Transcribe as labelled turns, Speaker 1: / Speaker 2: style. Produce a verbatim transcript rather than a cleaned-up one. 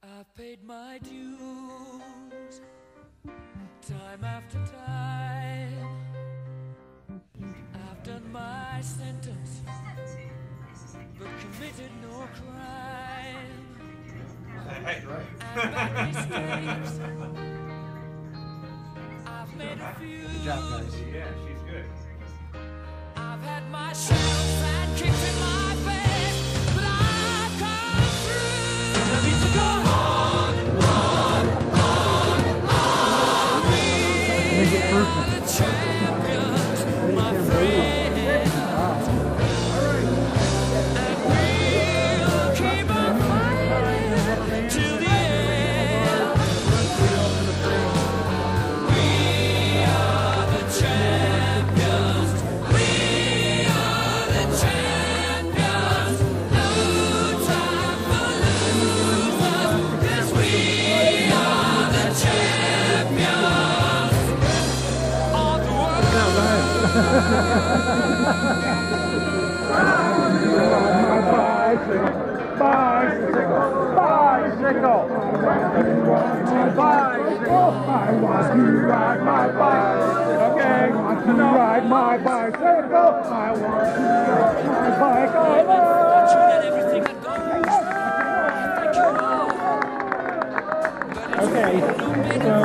Speaker 1: I've paid my dues time after time. I've done my sentence, but committed no crime. And bad mistakes, I've made a few.
Speaker 2: Good job, guys.
Speaker 3: Yeah, she's good.
Speaker 1: I've had my share of bad kicks in my face, but I've come through. Let me to go on, on, on, on. We are the champions, my friends, and we'll keep on fighting till the end. We are the champions. We are the champions. No time for losers, 'cause we are the champions of the world.
Speaker 4: Bicycle, bicycle, bicycle, bicycle. I want to ride my bicycle. Okay, I want to ride my bicycle. I want to ride my bike. I love
Speaker 1: And everything that goes wrong. Thank you all. But it's
Speaker 4: Okay,
Speaker 1: no better
Speaker 4: so